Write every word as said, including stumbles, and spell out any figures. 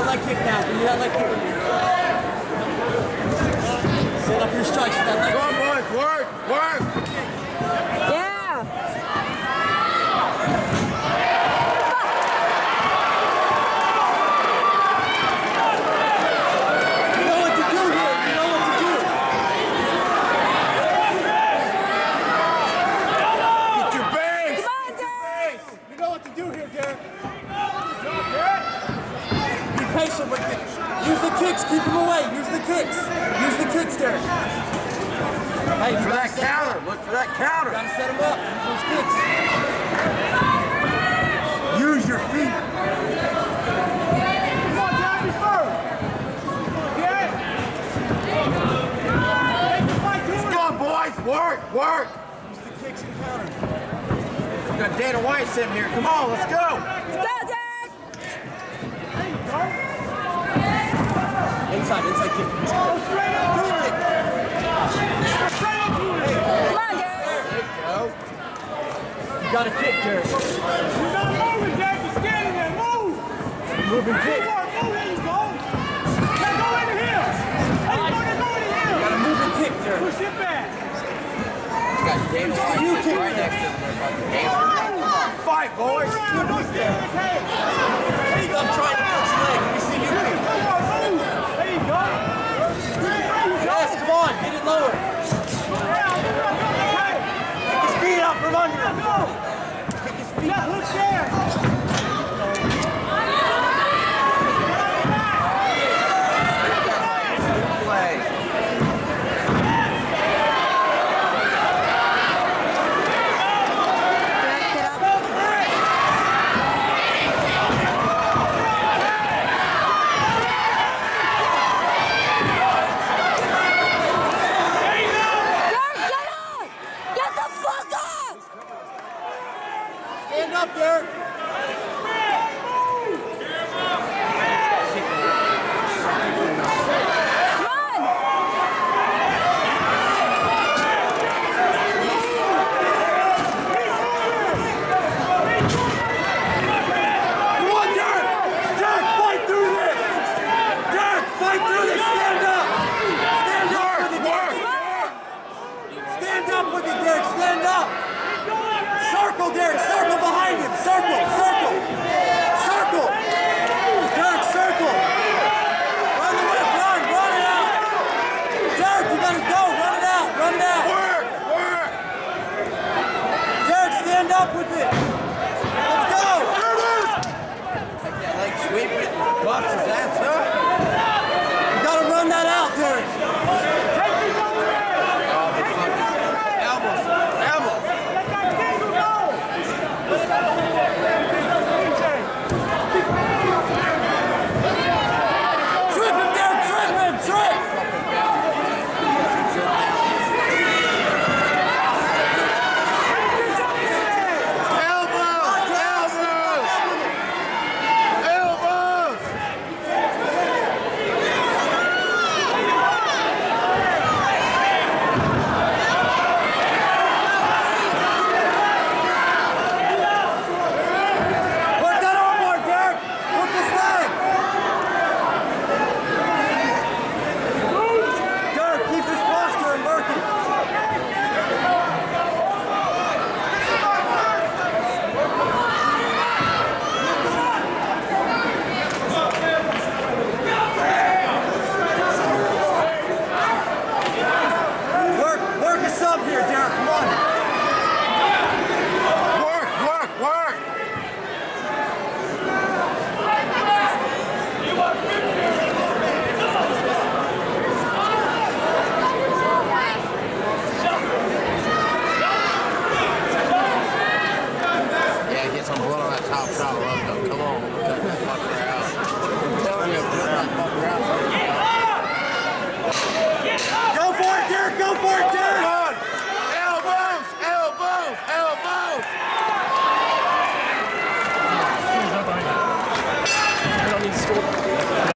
leg kick now. Give me that leg kick. Set up your strikes with that leg kick. Come on, boys. Work. Work. Yeah. You know what to do here. You know what to do. Get your base. Come on, Derrick. You know what to do here, Derrick. Be patient with it. Use the kicks. Keep him away. Use the kicks. Use the kicks, Derrick. Hey, For that counter. Look for that counter. Gotta set him up. Use those kicks. Use your feet. Come on, Johnny, first. Get it. Come on, boys. Work. Work. Use the kicks and counter. We got Dana White sitting here. Come on, let's go. Let's go, Derrick. Inside, inside kick. Go straight up to it. Straight up to it. Come on, Derrick. There you go. You gotta kick, Derrick. You gotta move it, Derrick. You're scared of that. Move. Moving kick. Move, move. There you go. Now go in the heel. There you go. Now go in the heel. You gotta move and kick, Derrick. Push it back. Got Dana White sitting right next to him. Fight, boys. Around. Don't stand in his head. There you go. Stop trying to touch leg. Let me see you kick. Come on, move. There you go. Yes, come on. Get it lower. Kick his feet out from under him. Kick his feet out. Look there. Play. Derrick, get up. Derrick, get up! Get the fuck up! Stand up, Derrick. Come on! Come on, Derrick. Derrick, fight through this. Derrick, fight through this. Stand up. Stand up with it, Derrick. Stand up with it, Derrick. Stand up. Circle, Derrick. Circle behind him. Circle. Circle. Circle. Derrick, circle. Run the whip. Run. Run it out. Derrick, you gotta go. Run it out. Run it out. Work. Work. Derrick, stand up with it. Let's go. Take that leg, sweep it, buffs his